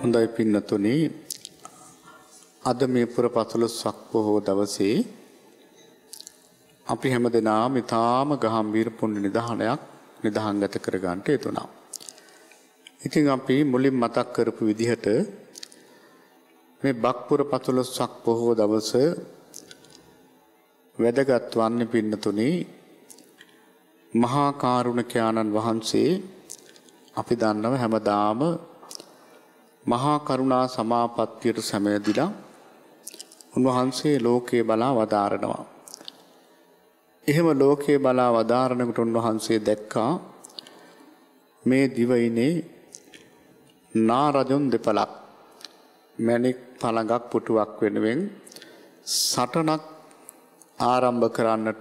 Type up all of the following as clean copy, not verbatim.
හොඳයි පින්නතුනි අද මේ පුරපසළොස්වක පොහොව දවසේ අපි හැමදෙනාම ඊටාම ගාම්භීර පුණ්‍ය නිදහංගත කරගන්නට යෙදුණා. ඉතින් අපි මුලින් මතක් කරපු විදිහට මේ බක් පුරපසළොස්වක පොහොව දවස වැදගත් වන්නේ පින්නතුනි මහා කාරුණික ආනන්ද වහන්සේ අපි දන්නව හැමදාම මහා කරුණා සමාපත්තියට සමවැදිලා උන්වහන්සේ ලෝකේ බලා වදාරනවා. එහෙම ලෝකේ බලා වදාරනකොට උන්වහන්සේ දැක්කා මේ දිවයිනේ නාරජොන් දෙපළක් මණික් පළඟක් පුටුවක් වෙනුවෙන් සටනක් ආරම්භ කරන්නට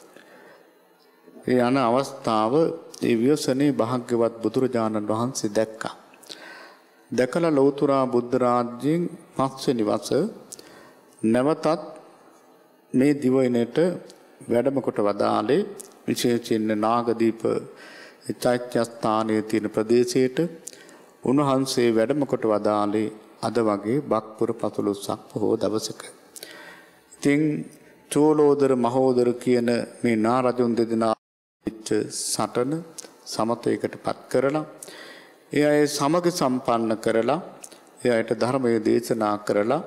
ඒ යන අවස්ථාව ඒ ව්‍යසනේ භාග්‍යවත් බුදුරජාණන් වහන්සේ දැක්කා. දැකලා ලෞතර බුද්ධ රාජ්‍යයෙන් පස්වෙනි වස නැවතත් මේ දිවයිනට වැඩම කොට වදාළේ විශේෂයෙන් නාගදීප චෛත්‍යස්ථානයේ තියෙන ප්‍රදේශයට උන්වහන්සේ වැඩම කොට වදාළේ අද වගේ බක් පුරපසළොස්වක පොහොව දවසක. ඉතින් චෝලෝදර මහෝදර කියන මේ නාරජුන් දෙදෙනා සටන සමතයකටපත් කරලා ඒ අය සමග සම්පන්න කරලා ඒ අයට ධර්මයේ දේශනා කරලා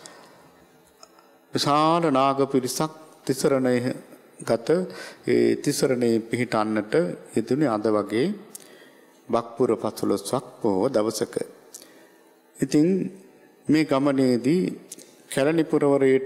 විශාල නාග පිරිසක් තිසරණයේ ගත ඒ තිසරණේ පිහිටන්නට යෙදුනේ අද වගේ බක් පුරපසළොස්වක පොහොව දවසක. ඉතින් මේ ගමනේදී කැලණි පුරවරයට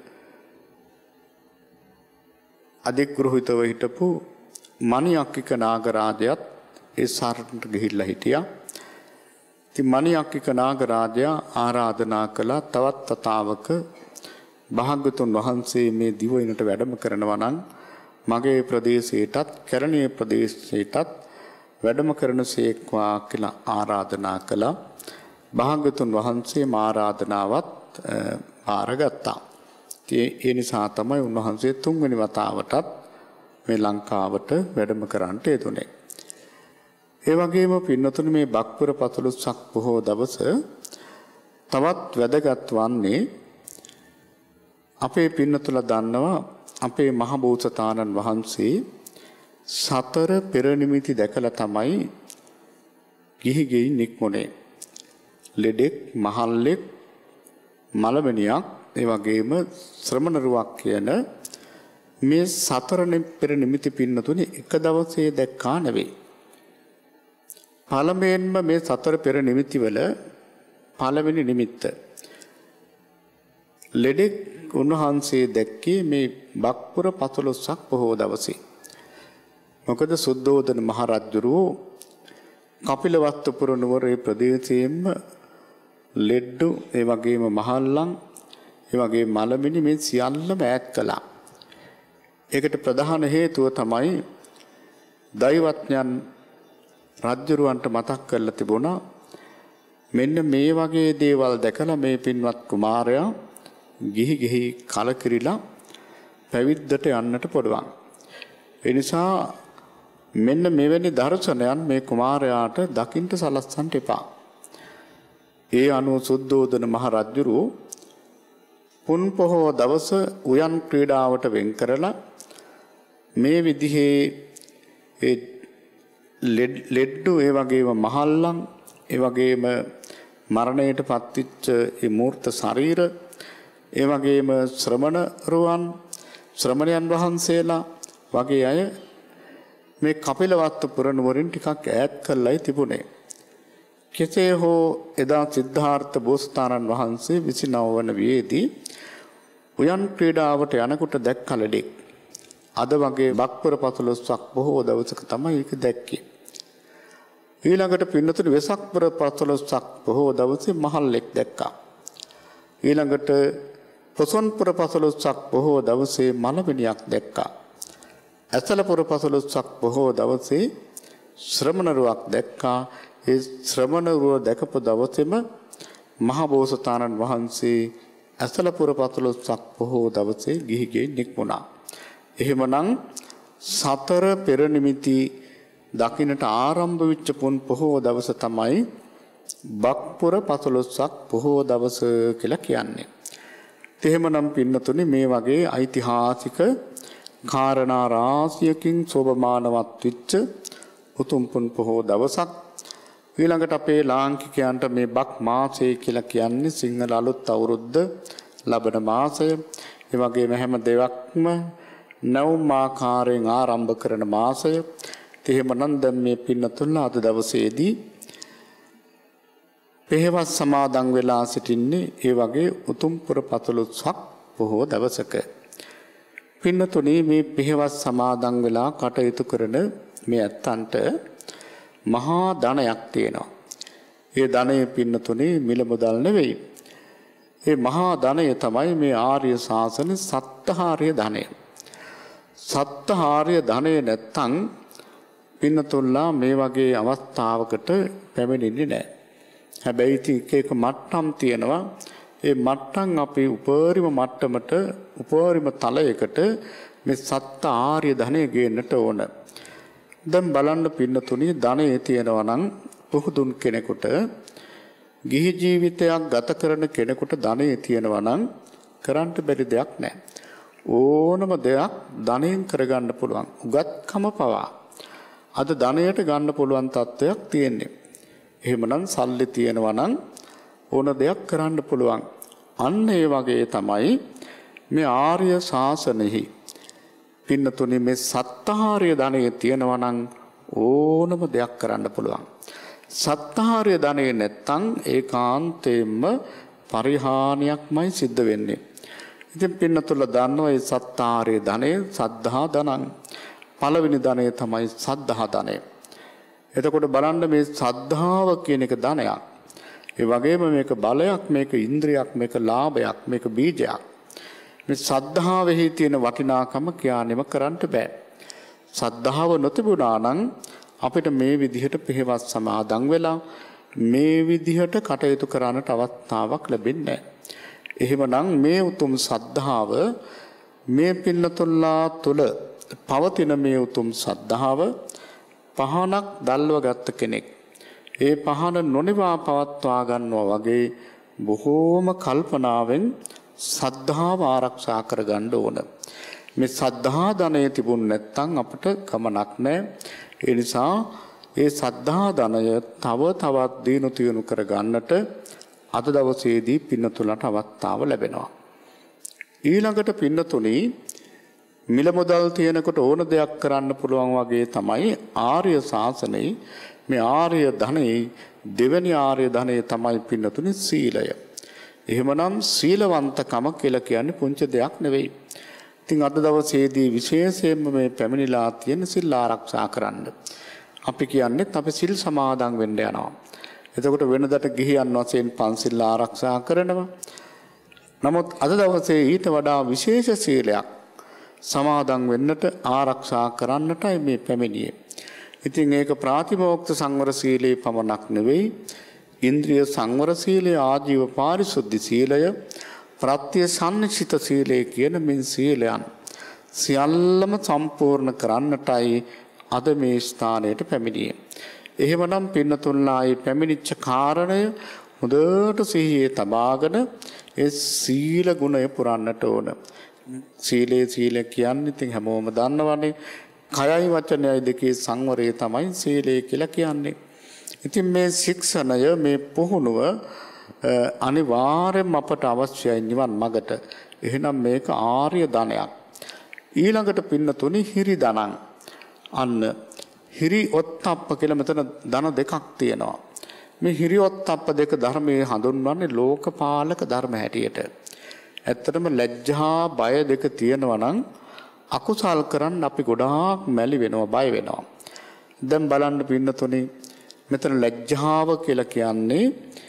අධිග්‍රහිතව හිටපු මණිඅක්කික නාගරාජයාත් ඒ සාරණට ගිහිල්ලා හිටියා. ඉතින් මණිඅක්කික නාගරාජයා ආරාධනා කළා තවත් තතාවක භාග්‍යතුන් වහන්සේ මේ දිවයිනට වැඩම කරනවා නම් මගේ ප්‍රදේශයටත් කැලණිය ප්‍රදේශයටත් වැඩම කරනසේක්වා කියලා ආරාධනා කළා. භාග්‍යතුන් වහන්සේ ආරාධනාවත් ආරගත්තා. ඒ නිසා තමයි උන්වහන්සේ තුන්වෙනි වතාවටත් මේ ලංකාවට වැඩම කරන්නට යෙදුනේ. ඒ වගේම පින්නතුනි මේ බක් පුරපසළොස්වක පොහොව දවස තවත් වැදගත් වන්නේ අපේ පින්නතුලා දන්නවා අපේ මහ බෝසතාණන් වහන්සේ සතර පෙර නිමිති දැකලා තමයි ගිහි ගෙයින් නික්මුනේ. ලෙඩෙක්, මහල්ලෙක්, මලබෙනියක්, ඒ වගේම ශ්‍රමණරුවක් කියන මේ සතර පෙර නිමිති පින්නතුනි එක දවසේ දැක්කා නෙවෙයි. පළමුවෙන්ම මේ සතර පෙර නිමිති වල පළවෙනි නිමිත්ත ලෙඩෙක් උන්වහන්සේ දැක්කේ මේ බක් පුරපසළොස්වක පොහොව දවසේ. මොකද සුද්ධෝදන මහ රජුරෝ කපිලවස්තුපුර නුවරේ ප්‍රදේශයෙන්ම ලෙඩ්ඩු ඒ වගේම මහල්ලන් ඒ වගේ මලමිනි මේ සියල්ලම ඈත් කළා. ඒකට ප්‍රධාන හේතුව තමයි දෛවඥයන් රජුරවන්ට මතක් කරලා තිබුණා මෙන්න මේ වගේ දේවල් දැකලා මේ පින්වත් කුමාරයා ගිහි කලකිරිලා පැවිද්දට යන්නට පුළුවන්. ඒ නිසා මෙන්න මෙවැනි දර්ශනයන් මේ කුමාරයාට දකින්න සලස්සන්න එපා. ඒ අනුව සුද්ධෝදන මහ රජුරෝ පුන් පොහොව දවස උයන් ක්‍රීඩාවට වෙන් කරලා මේ විදිහේ ඒ ලෙඩ්ඩු ඒ වගේම මහල්ලන් ඒ වගේම මරණයට පත්විච්ච ඒ මූර්ත ශරීර ඒ වගේම ශ්‍රමණයන් වහන්සේලා වගේ අය මේ කපිලවස්තුපුර නුවරින් ටිකක් ඈත් කරලායි තිබුණේ. කෙසේ හෝ එදා සිද්ධාර්ථ බෝසතාණන් වහන්සේ 29 වන වියේදී උයන් ක්‍රීඩාවට යනකොට දැක්ක ලෙඩෙක්. අද වගේ බක් පුරපසළොස්වක පොහොව දවසක තමයි ඒක දැක්කේ. ඊළඟට පින්නතුනි වෙසක් පුරපසළොස්වක පොහොව දවසේ මහල්ලෙක් දැක්කා. ඊළඟට පොසොන් පුරපසළොස්වක පොහොව දවසේ මලබෙනියක් දැක්කා. ඇසල පුරපසළොස්වක පොහොව දවසේ ශ්‍රමණරුවක් දැක්කා. ඒ ශ්‍රමණරුව දැකපු දවසේම මහ බෝසතාණන් වහන්සේ ඇසල පුරපසළොස්වක පොහොව දවසේ ගිහි ගෙයින් නික්මුණා. එහෙමනම් සතර පෙර නිමිති දකින්නට ආරම්භ වෙච්ච පුන් පොහොව දවස තමයි බක්පුර 15ක් පොහෝ දවස කියලා කියන්නේ. එහෙමනම් පින්නතුනි මේ වගේ ඓතිහාසික කාරණා රාශියකින් සෝභමානවත් වෙච්ච උතුම් පුන් පොහෝ දවසක් ඊළඟට අපේ ලාංකිකයන්ට මේ බක් මාසය කියලා කියන්නේ සිංහල අලුත් අවුරුද්ද ලබන මාසය. ඒ වගේම හැම දෙයක්ම නවම් ආකාරයෙන් ආරම්භ කරන මාසය. එහෙමනම් දැන් මේ පින්නතුන්ලා අද දවසේදී පෙහෙවස් සමාදන් වෙලා සිටින්නේ ඒ වගේ උතුම් පුර 15ක් පොහෝ දවසක. පින්නතුනි මේ පෙහෙවස් සමාදන් වෙලා කටයුතු කරන මේ ඇත්තන්ට මහා ධනයක් තියෙනවා. ඒ ධනය පින්නතුනි මිල මුදල් නෙවෙයි. ඒ මහා ධනය තමයි මේ ආර්ය ශාසන සත්හාර්ය ධනය. සත්හාර්ය ධනය නැත්තම් පින්නතුල්ලා මේ වගේ අවස්ථාවකට පැමිණෙන්නේ නැහැ. හැබැයි එක මට්ටම් තියෙනවා. ඒ මට්ටම් අපි උපරිම මට්ටමට උපරිම තලයකට මේ සත්හාර්ය ධනය ගේන්නට ඕන. දැන් බලන්න පින්නතුනි ධනය තියෙනවා නම් පුහුදුන් කෙනෙකුට ගිහි ජීවිතයක් ගත කරන කෙනෙකුට ධනය තියෙනවා නම් කරන්න බැරි දෙයක් නැහැ. ඕනම දෙයක් ධනයෙන් කරගන්න පුළුවන්. උගත්කම පවා අද ධනයට ගන්න පුළුවන් තත්ත්වයක් තියෙන්නේ. එහෙමනම් සල්ලි තියෙනවා නම් ඕන දෙයක් කරන්න පුළුවන්. අන්න ඒ වගේ තමයි මේ ආර්ය ශාසනයෙහි පින්නතුනි මේ සත්හාර්ය ධනය තියෙනවා නම් ඕනම දෙයක් කරන්න පුළුවන්. සත්හාර්ය ධනය නැත්තම් ඒකාන්තයෙන්ම පරිහානියක්මයි සිද්ධ වෙන්නේ. ඉතින් පින්නතුල දන්නවා මේ සත්හාර්ය ධනය සද්ධා ධනං. පළවෙනි ධනය තමයි සද්ධා ධනය. එතකොට බලන්න මේ සද්ධාව කියන එක ධනයක්. ඒ වගේම මේක බලයක්, මේක ඉන්ද්‍රියක්, මේක ලාභයක්, මේක බීජයක්. මේ සද්ධාවෙහි තියෙන වටිනාකම කියන්නේම කරන්න බෑ. සද්ධාව නොතිබුණා නම් අපිට මේ විදිහට පෙහෙවස් සමාදන් වෙලා මේ විදිහට කටයුතු කරන්නට අවස්ථාවක් ලැබෙන්නේ නැහැ. එහෙමනම් මේ උතුම් සද්ධාව මේ පින්නතුල්ලා තුල පවතින මේ උතුම් සද්ධාව පහනක් දැල්ව ගත්ත කෙනෙක් ඒ පහන නොනිවා පවත්වා ගන්නවා වගේ බොහෝම කල්පනාවෙන් සද්ධාව ආරක්ෂා කරගන්න ඕන. මේ සද්ධා ධනය තිබුණ නැත්නම් අපිට ගමනක් නැහැ. ඒ නිසා ඒ සද්ධා ධනය තව තවත් දිනු තියුණු කරගන්නට අද දවසේදී පින්නතුලට අවස්ථාව ලැබෙනවා. ඊළඟට පින්නතුනි මිල මුදල් තියෙනකොට ඕන දෙයක් කරන්න පුළුවන් වගේ තමයි ආර්ය ශාසනයේ මේ ආර්ය ධනයේ දෙවෙනි ආර්ය ධනය තමයි පින්නතුනි සීලය. එහෙමනම් සීලවන්තකම කියලා කියන්නේ පුංචි දෙයක් නෙවෙයි. ඉතින් අද දවසේදී විශේෂයෙන්ම මේ පැමිණිලා තියෙන සිල් ආරක්ෂා කරන්න. අපි කියන්නේ අපි සිල් සමාදන් වෙන්න යනවා. එතකොට වෙනදට ගිහියන් වශයෙන් පන්සිල් ආරක්ෂා කරනවා. නමුත් අද දවසේ ඊට වඩා විශේෂ සීලයක් සමාදන් වෙන්නට ආරක්ෂා කරන්නටයි මේ පැමිණියේ. ඉතින් ඒක ප්‍රාතිමෝක්ෂ සංවර සීලේ පමණක් නෙවෙයි, ඉන්ද්‍රිය සංවර සීලය, ආජීව පාරිශුද්ධ සීලය, ප්‍රත්‍ය සම්නිශ්චිත සීලය කියන මේ සීලයන් සියල්ලම සම්පූර්ණ කරන්නටයි අද මේ ස්ථානයට පැමිණියේ. එහෙමනම් පින්නතුල්ලායි පැමිණිච්ච කාරණය හොඳට සිහියේ තබාගෙන ඒ සීල ගුණය පුරන්නට ඕන. සීල කියන්නේ ඉතින් හැමෝම දන්නවනේ. කයයි වචනයයි දෙකේ සංවරය තමයි සීලය කියලා කියන්නේ. ඉතින් මේ ශික්ෂණය මේ පුහුණුව අනිවාර්යයෙන්ම අපට අවශ්‍යයි නිවන් මඟට. එහෙනම් මේක ආර්ය ධනයක්. ඊළඟට පින්නතුනි හිරි ධනං. අන්න හිරි ඔත්තප්ප කියලා මෙතන ධන දෙකක් තියෙනවා. මේ හිරි ඔත්තප්ප දෙක ධර්මයේ හඳුන්වන්නේ ලෝකපාලක ධර්ම හැටියට. ඇත්තටම ලැජ්ජා බය දෙක තියෙනවා නම් අකුසල් කරන්න අපි ගොඩාක් මැලි වෙනවා, බය වෙනවා. දැන් බලන්න පින්නතුනි මෙතන ලැජ්ජාව කියලා කියන්නේ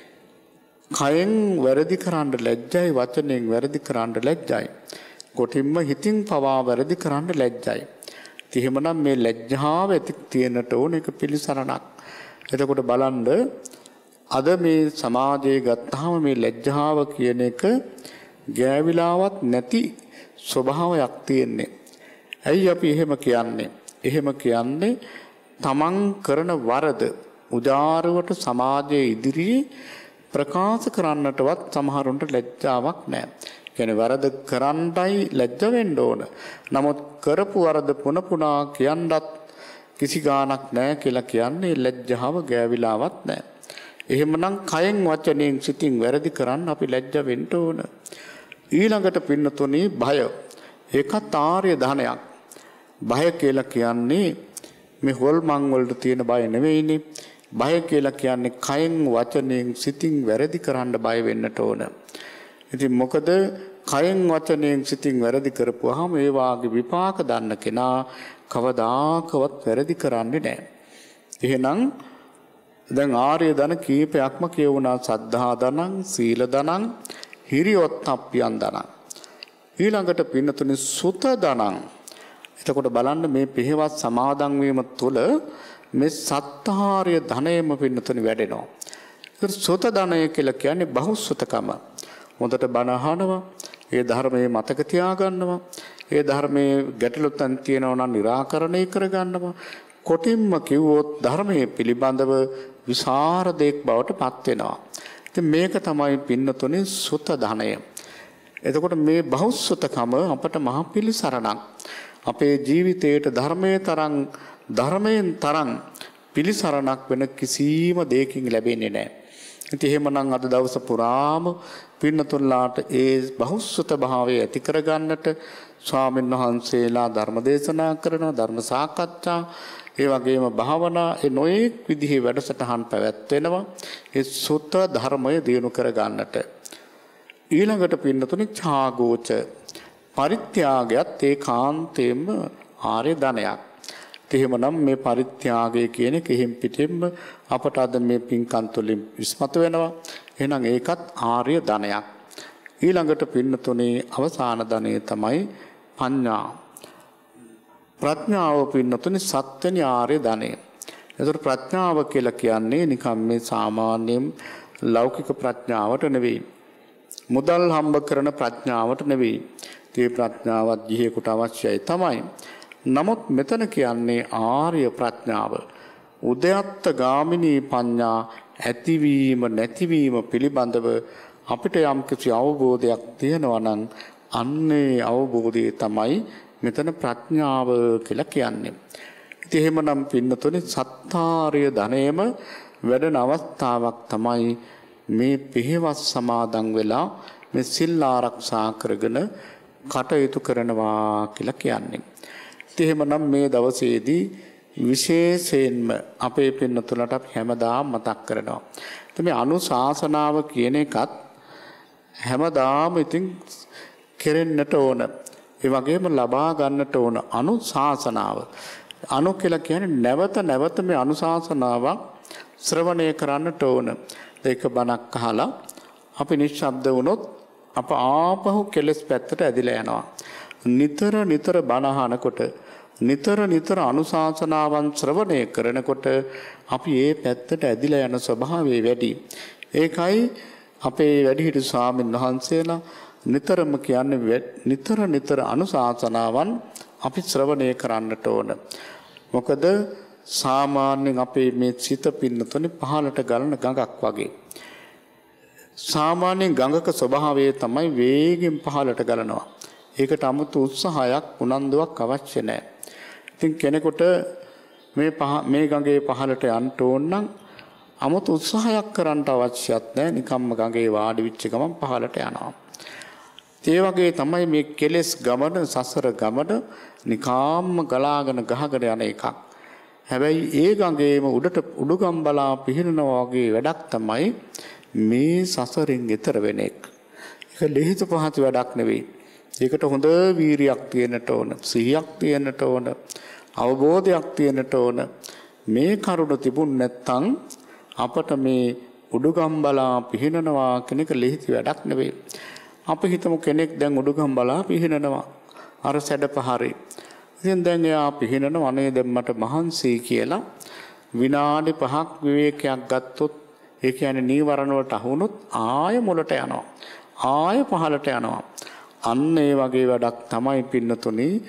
කයෙන් වැරදි කරන්න ලැජ්ජයි, වචනෙන් වැරදි කරන්න ලැජ්ජයි, කොටින්ම හිතින් පවා වැරදි කරන්න ලැජ්ජයි. එහෙමනම් මේ ලැජ්ජාව ඇති තියෙනට ඕන එක පිළිසරණක්. එතකොට බලන්න අද මේ සමාජයේ ගත්තාම මේ ලැජ්ජාව කියන එක ගෑවිලාවත් නැති ස්වභාවයක් තියෙන්නේ. ඇයි අපි එහෙම කියන්නේ? එහෙම කියන්නේ තමන් කරන වරද උදාරවට සමාජයේ ඉදිරියේ ප්‍රකාශ කරන්නටවත් සමහරුන්ට ලැජ්ජාවක් නැහැ. කියන්නේ වරද කරන්නයි ලැජ්ජ වෙන්න ඕන. නමුත් කරපු වරද පුන පුනා කියන්නත් කිසි ගාණක් නැහැ කියලා කියන්නේ ලැජ්ජාව ගෑවිලාවක් නැහැ. එහෙමනම් කයෙන් වචනයෙන් සිතින් වැරදි කරන්න අපි ලැජ්ජ වෙන්න ඕන. ඊළඟට පින්නතුණි බය. ඒකත් ආර්ය ධනයක්. බය කියලා කියන්නේ මේ හොල්මන් වලට තියෙන බය නෙවෙයිනේ. බය කියලා කියන්නේ කයෙන් වචනයෙන් සිතින් වැරදි කරන්න බය වෙන්නට ඕන. ඉතින් මොකද කයෙන් වචනයෙන් සිතින් වැරදි කරපුවාම ඒ වාගේ විපාක දන්න කෙනා කවදාකවත් වැරදි කරන්නේ නැහැ. එහෙනම් දැන් ආර්ය ධන කීපයක්ම කියවුණා. සද්ධා ධනං, සීල ධනං, හිරියොත්ප්පියන් ධනං. ඊළඟට පින්නතුනි සුත ධනං. එතකොට බලන්න මේ පිහවත් සමාදන් වීම තුළ මේ සත්තාර්ය ධනයම පින්නතුනි වැඩෙනවා. ඒක සුත ධනය කියලා කියන්නේ බහුසුතකම. හොඳට බණ අහනවා, ඒ ධර්මයේ මතක තියාගන්නවා, ඒ ධර්මයේ ගැටලුතන් තියෙනවා නම් निराකරණය කරගන්නවා. කොටින්ම කිව්වොත් ධර්මයේ පිළිබඳව විසරදයක් බවට පත් වෙනවා. ඉතින් මේක තමයි පින්නතුනි සුත ධනය. එතකොට මේ බහුසුතකම අපට මහ පිළිසරණක්. අපේ ජීවිතයට ධර්මයෙන් තරම් පිළිසරණක් වෙන කිසිම දෙයකින් ලැබෙන්නේ නැහැ. ඉතින් එහෙමනම් අද දවස පුරාම පින්නතුන්ලාට ඒ බහුසුත භාවය ඇති කරගන්නට ස්වාමීන් වහන්සේලා ධර්ම දේශනා කරනවා, ධර්ම සාකච්ඡා, ඒ වගේම භාවනා, ඒ නොයෙක් විදිහේ වැඩසටහන් පැවැත්වෙනවා. ඒ සුත ධර්මය දිනු කරගන්නට. ඊළඟට පින්නතුනි ඡාගෝච පරිත්‍යාගයත් ඒකාන්තයෙන්ම ආර්ය ධනයක්. එහෙමනම් මේ පරිත්‍යාගය කියන කෙහිම් පිටින්ම අපට අද මේ පින්කම් තුළින් විස්මතු වෙනවා. එහෙනම් ඒකත් ආර්ය ධනයක්. ඊළඟට පින්නතුනේ අවසාන ධනය තමයි පඤ්ඤා. ප්‍රඥාව පින්නතුනේ සත්‍යනි ආර්ය ධනය. ඒතර ප්‍රඥාව කියලා කියන්නේ නිකම් මේ සාමාන්‍යයෙන් ලෞකික ප්‍රඥාවට නෙවෙයි. මුදල් හම්බ කරන ප්‍රඥාවට නෙවෙයි. ඒ ප්‍රඥාවත් ගිහියෙකුට අවශ්‍යයි තමයි. නමුත් මෙතන කියන්නේ ආර්ය ප්‍රඥාව. උද්‍යත්ත ගාමිනී පඤ්ඤා ඇතිවීම නැතිවීම පිළිබඳව අපිට යම් කිසි අවබෝධයක් තියෙනවා නම් අන්නේ අවබෝධය තමයි මෙතන ප්‍රඥාව කියලා කියන්නේ. ඉතින් එහෙමනම් පින්නතුනේ සත්තාර්ය ධනයම වැඩන අවස්ථාවක් තමයි මේ පිහවස් සමාදන් වෙලා මේ සිල් ආරක්ෂා කරගෙන කටයුතු කරනවා කියලා කියන්නේ. ඉතින් එහෙමනම් මේ දවසේදී විශේෂයෙන්ම අපේ පින්නතුලට අපි හැමදාම මතක් කරනවා. ඉතින් මේ අනුශාසනාව කියන එකත් හැමදාම ඉතින් කෙරෙන්නට ඕන. ඒ වගේම ලබා ගන්නට ඕන අනුශාසනාව. අනු කියලා කියන්නේ නැවත නැවත මේ අනුශාසනාවක් ශ්‍රවණය කරන්නට ඕන. ඒක බණක් අහලා අපි නිශ්ශබ්ද වුණොත් අප ආපහු කෙලස් පැත්තට ඇදිලා යනවා. නිතර නිතර බණ අහනකොට නිතර අනුශාසනාවන් ශ්‍රවණය කරනකොට අපි ඒ පැත්තට ඇදිලා යන ස්වභාවය වැඩි. ඒකයි අපේ වැඩිහිටි ස්වාමීන් වහන්සේලා නිතරම කියන්නේ නිතර අනුශාසනාවන් අපි ශ්‍රවණය කරන්නට ඕන. මොකද සාමාන්‍යයෙන් අපේ මේ සිත පින්නතුනේ පහළට ගලන ගඟක් වගේ. සාමාන්‍යයෙන් ගඟක ස්වභාවය තමයි වේගෙන් පහළට ගලනවා. ඒකට 아무තු උත්සාහයක් උනන්දුවක් අවශ්‍ය නැහැ. ඉතින් කෙනෙකුට මේ ගඟේ පහළට යන්න ඕන නම් 아무තු උත්සාහයක් කරන්න අවශ්‍යත් නැහැ. නිකම්ම ගඟේ වාඩි වෙච්ච ගමන් පහළට යනවා. ඒ වගේ තමයි මේ කෙලෙස් ගමන, සසර ගමන නිකාම්ම ගලාගෙන ගහගෙන යන එකක්. හැබැයි ඒ ගඟේම උඩුගම් බලා පිහිනනවා වගේ වැඩක් තමයි මේ සසරෙන් එතර වෙන එක. ඒක ලිහිත පහත් වැඩක් නෙවෙයි. ඒකට හොඳ වීරියක් තියෙන්නට ඕන, සිහියක් තියෙන්නට ඕන, අවබෝධයක් තියෙන්නට ඕන. මේ කරුණ තිබුණ නැත්නම් අපට මේ උඩුගම් බලා පිහිනනවා කියන එක ලිහිත වැඩක් නෙවෙයි. අපි හිතමු කෙනෙක් දැන් උඩුගම් බලා පිහිනනවා. අර සැඩපහරේ. ඉතින් දැන් එයා පිහිනනවා අනේ දැන් මට මහන්සි කියලා විනාඩි 5ක් විවේකයක් ගත්තොත් ඒ කියන්නේ නීවරණ වලට අහුනොත් ආය මුලට යනවා. ආය පහළට යනවා. අන්න ඒ වගේ වැඩක් තමයි පින්නතුනි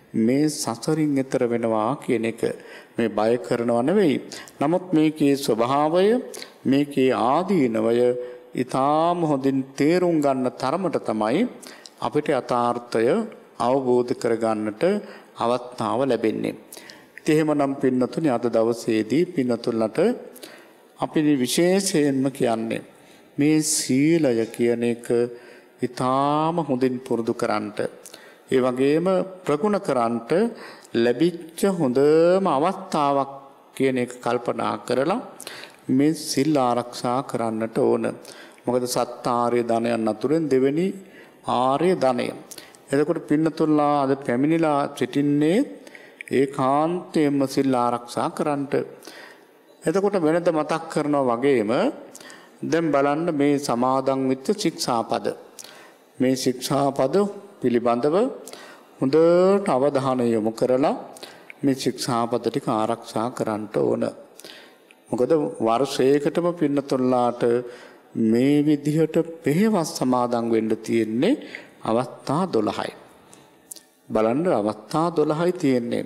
මේ සසරින් එතර වෙනවා කියන එක මේ බය කරනව නෙවෙයි. නමුත් මේකේ ස්වභාවය මේකේ ආදීනවය ඊටාම හොඳින් තේරුම් ගන්න තරමට තමයි අපිට යථාර්ථය අවබෝධ කරගන්නට අවස්ථාව ලැබෙන්නේ. ඉතින් එහෙමනම් පින්නතුනි අද දවසේදී පින්නතුලට අපි විශේෂයෙන්ම කියන්නේ මේ සීලය කියන එක ඊටාම හොඳින් පුරුදු කරන්නට ඒ වගේම ප්‍රගුණ කරන්නට ලැබිච්ච හොඳම අවස්ථාවක් කියන එක කල්පනා කරලා මේ සිල් ආරක්ෂා කරන්නට ඕන. මොකද සත්තාර්ය ධනයන් අතුරෙන් දෙවෙනි ආර්ය ධනය. එතකොට පින්නතුල්ලා අද පැමිණිලා සිටින්නේ ඒකාන්තයෙන්ම සිල් ආරක්ෂා කරන්නට. එතකොට වෙනද මතක් කරනවා වගේම දැන් බලන්න මේ සමාදන් වෙච්ච ශික්ෂාපද. මේ ශික්ෂාපද පිළිබඳව හොඳට අවධානය යොමු කරලා මේ ශික්ෂාපද ටික ආරක්ෂා කරන්න ඕන. මොකද වර්ෂයකටම පින්නතුල්ලාට මේ විදිහට පෙහෙවස් සමාදන් වෙන්න තියෙන්නේ අවස්ථා 12යි. බලන්න අවස්ථා 12යි තියෙන්නේ.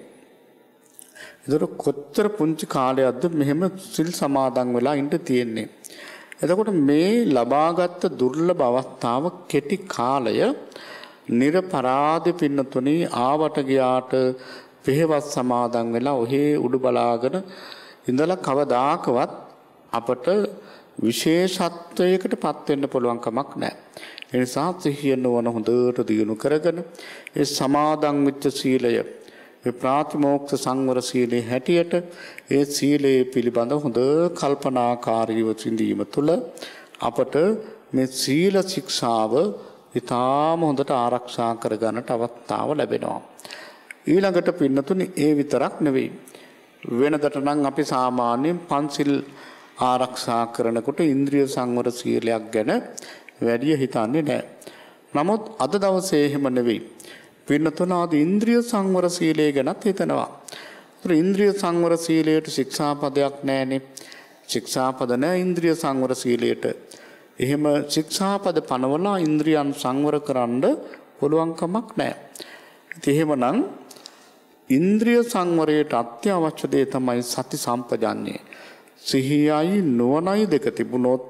ඒතර කොච්චර පුංචි කාලයක්ද මෙහෙම සිල් සමාදන් වෙලා ඉන්න තියෙන්නේ. එතකොට මේ ලබාගත් දුර්ලභ අවස්ථාව කෙටි කාලය නිර්පරාධ පින්නතුණි ආවට ගියාට පෙහෙවස් සමාදන් වෙලා ඔහේ උඩු බලාගෙන ඉඳලා කවදාකවත් අපට විශේෂත්වයකට පත් වෙන්න පුළුවන් කමක් නැහැ. ඒ නිසා සිහිය නොවන හොඳට දියුණු කරගෙන ඒ සමාදන් වෙච්ච සීලය ඒ ප්‍රාතිමෝක්ෂ සංවර සීලේ හැටියට ඒ සීලේ පිළිබඳ හොඳ කල්පනාකාරීව සිඳීම තුළ අපට මේ සීල ශික්ෂාව ඊටාම හොඳට ආරක්ෂා කරගන්නට අවස්ථාව ලැබෙනවා. ඊළඟට පින්නතුනි ඒ විතරක් නෙවෙයි. වෙනදට නම් අපි සාමාන්‍යයෙන් පන්සිල් ආරක්ෂා කරනකොට ඉන්ද්‍රිය සංවර සීලයක් ගැන වැඩි හිතන්නේ නැහැ. නමුත් අද දවසේ එහෙම නෙවෙයි. පින්නතුන ආද ඉන්ද්‍රිය සංවර සීලය ගැනත් හිතනවා. ඒතර ඉන්ද්‍රිය සංවර සීලයට ශික්ෂාපදයක් නැහැනේ. ශික්ෂාපද නැහැ ඉන්ද්‍රිය සංවර සීලයට. එහෙම ශික්ෂාපද පනවලා ඉන්ද්‍රියන් සංවර කරන්න පුළුවන් කමක් නැහැ. ඉතින් එහෙමනම් ඉන්ද්‍රිය සංවරයට අත්‍යවශ්‍ය දේ තමයි සති සම්පජාන්නේ. සිහියයි නුවණයි දෙක තිබුණොත්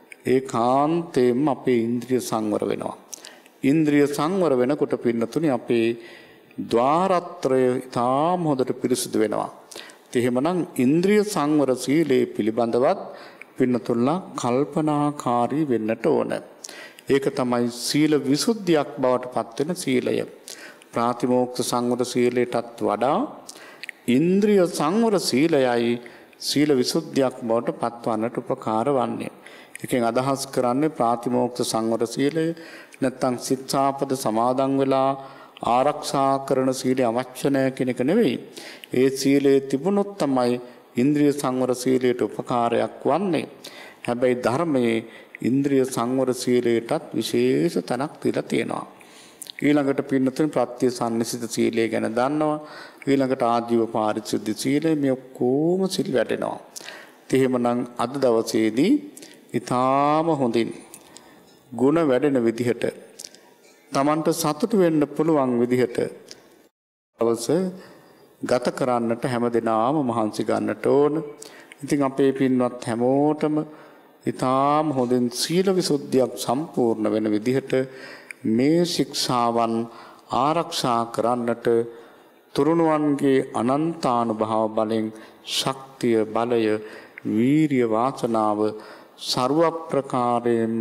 ඒකාන්තයෙන්ම අපේ ඉන්ද්‍රිය සංවර වෙනවා. ඉන්ද්‍රිය සංවර වෙනකොට පින්නතුනි අපේ ద్వාරත්‍රය තාම හොඳට පිරිසිදු වෙනවා. එහෙමනම් ඉන්ද්‍රිය සංවර සීලේ පිළිබඳවත් පින්නතුල්ලා කල්පනාකාරී වෙන්නට ඕන. ඒක තමයි සීල විසුද්ධියක් බවට පත් වෙන සීලය. ප්‍රාතිමෝක්ෂ සංවර සීලයටත් වඩා ඉන්ද්‍රිය සංවර සීලයයි සීල විසුද්ධියක් බවට පත්වන්නට උපකාර වන්නේ. එකෙන් අදහස් කරන්නේ ප්‍රාතිමෝක්ෂ සංවර සීලය නැත්නම් ශික්ෂාපද සමාදන් වෙලා ආරක්ෂා කරන සීලය අවශ්‍ය නැහැ කියන එක නෙවෙයි. ඒ සීලයේ තිබුණොත් තමයි ඉන්ද්‍රිය සංවර සීලයට උපකාරයක් වන්නේ. හැබැයි ධර්මයේ ඉන්ද්‍රිය සංවර සීලයටත් විශේෂ තැනක් දීලා තියෙනවා. ඊළඟට පින්නතුන් ප්‍රත්‍යසන්නිසිත සීලය ගැන දන්නවා. ඊළඟට ආජීව පාරිශුද්ධ සීලය මේ ඔක්කොම සිල් වැඩෙනවා. එහෙමනම් අද දවසේදී ඊටාම හොඳින් ගුණ වැඩෙන විදිහට Tamanට සතුට වෙන්න පුළුවන් විදිහට දවස ගත කරන්නට හැමදෙනාම මහන්සි ගන්නට ඕන. ඉතින් අපේ පින්වත් හැමෝටම ඊටාම හොඳින් සීල විසුද්ධියක් සම්පූර්ණ වෙන විදිහට මේ ශික්ෂාවන් ආරක්ෂා කරන්නට තුරුණුවන්ගේ අනන්තානුභාව බලෙන් ශක්තිය බලය වීරිය වාසනාව ਸਰව ප්‍රකාරයෙන්ම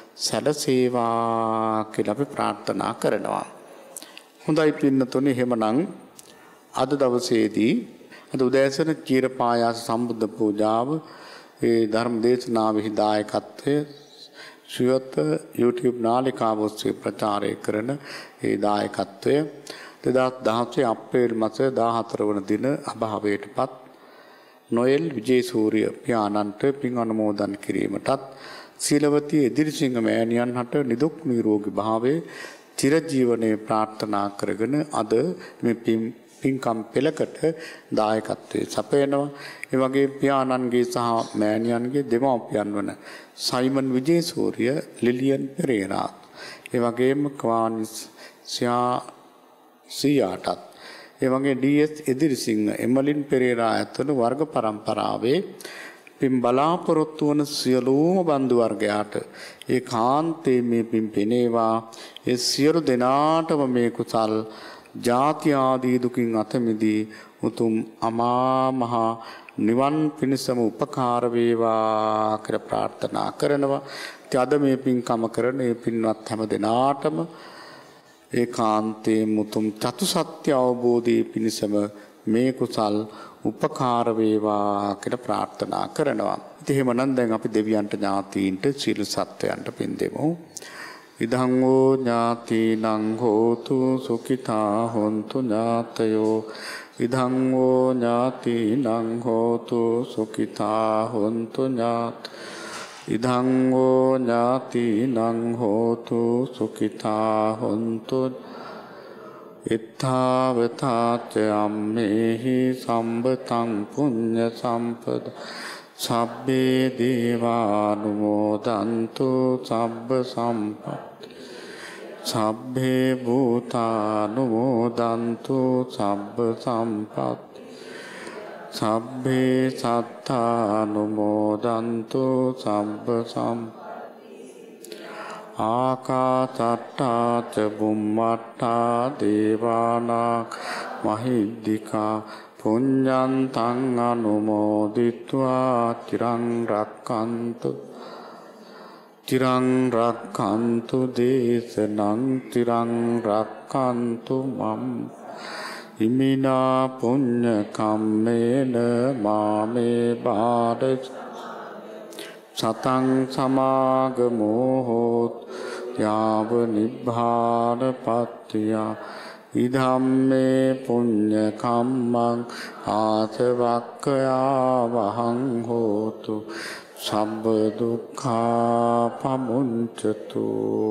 සැලසේවා කියලා අපි ප්‍රාර්ථනා කරනවා. හොඳයි පින්නතුනි එහෙමනම් අද දවසේදී අද උදෑසන චීරපායාස සම්බුද්ධ පූජාව ඒ ධර්ම දේශනාවෙහි දායකත්වය ශ්‍රීයත් YouTube නාලිකාව ඔස්සේ ප්‍රචාරය කරන ඒ දායකත්වය 2016 අප්‍රේල් මාස 14 වන දින අභාවයටපත් නොයෙල් විජේසූරිය පියාණන්ට පින් අනුමෝදන් කිරීමටත් සීලවතී එදිරිසිංහ මෑණියන් හට නිදුක් නිරෝගී භාවයේ චිරජීවනයේ ප්‍රාර්ථනා කරගෙන අද මේ පින්කම් පෙළකට දායකත්වයේ සපයනවා. ඒ වගේ පියාණන්ගේ සහ මෑණියන්ගේ දෙමව්පියන් වන සයිමන් විජේසූරිය ලිලියන් පෙරේරා ඒ වගේම කවානිස් සියාටත් ඒ වගේ ඩී.එස්. එදිරිසිංහ එමලින් පෙරේරා ඇතුළු වර්ග පරම්පරාවේ පින් බලාපොරොත්තු වන සියලුම බන්දු වර්ගයාට ඒ කාන්තේ මේ පින් පෙනේවා. ඒ සියලු දෙනාටම මේ කුසල් ජාති ආදී දුකින් අත මිදී උතුම් අමා මහ නිවන් පිණසම උපකාර වේවා කියලා ප්‍රාර්ථනා කරනවා. ඉතින් අද මේ පින්කම කරන මේ පින්වත් හැම දෙනාටම ඒකාන්තේ මුතුම් චතුසත්‍ය අවබෝධයේ පිණසම මේ කුසල් උපකාර වේවා කියලා ප්‍රාර්ථනා කරනවා. ඉතින් එහෙමනම් දැන් අපි දෙවියන්ට ඥාතීන්ට සීල සත්වයන්ට පින් දෙමු. ඉදං වූ ඥාතිනං හෝතු සුඛිතා හොන්තු ඥාතයෝ. ඉදං වූ ඥාතිනං හෝතු සුඛිතා හොන්තු ඥාත. ඉදං වූ ඥාතිනං හෝතු සුඛිතා හොන්තු. ඉත්තාවතාච අම්මේහි සම්බතං පුඤ්ඤ සම්පද සබ්බේ දේවානුමෝදන්තු සබ්බ සම්පත්ති සබ්බේ භූතානුමෝදන්තු සබ්බ සම්පත්ති සබ්බේ සත්තානුමෝදන්තු සබ්බ සම්පත්ති ආකාසට්ටා ච බුම්මට්ටා දේවානාග මහිද්దికා පුඤ්ඤන්තං අනුමෝදිත්වා චිරං රක්ඛන්තු දේශනං චිරං රක්ඛන්තු මම් ඉමිනා පුඤ්ඤ කම්මේන මාමේ බාද සතං සමාගමෝ හෝත් යාව නිබ්බානපත්තිය ඉදම්මේ පුඤ්ඤ කම්මං ආසවක්ඛයා වහං හෝතු සම්බ දුක්ඛා පමුඤ්චතු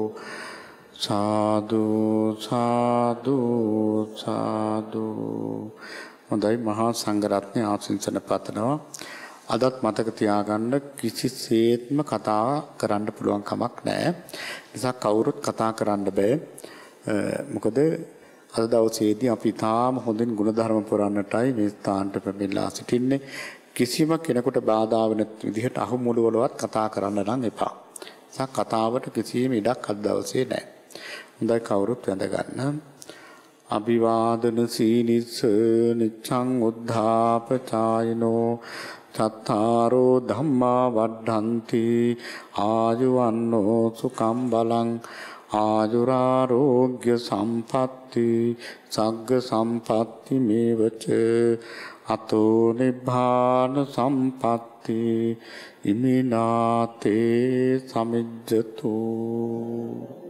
සාදු සාදු සාදු. හොඳයි මහා සංඝරත්නය ආශිංසන පතනවා. අදත් මතක තියාගන්න කිසිසේත්ම කතා කරන්න පුළුවන් කමක් නැහැ. නිසා කවුරුත් කතා කරන්න බෑ. මොකද අද දවසේදී අපි තාම හොඳින් ගුණධර්ම පුරන්නටයි මේ ස්ථානට පැමිණලා සිටින්නේ. කිසිම කෙනෙකුට බාධා වෙන විදිහට අහුමුළු වලවත් කතා කරන්න නම් එපා. නිසා කතාවට කිසිම ඉඩක් අද දවසේ නැහැ. හොඳයි කවුරුත් වැඳ ගන්න. අභිවාදන සීනිස්ස නිච්ඡං උද්ධාපචායිනෝ චත්තාරෝ ධම්මා වඩ්ඩන්ති ආයුවන්නෝ සුඛං බලං ආයුරාෝග්‍ය සම්පatti සග්ග සම්පatti මේවච අතෝ නිබ්බාන සම්පatti ඉමිනාතේ සමිජ්ජතු.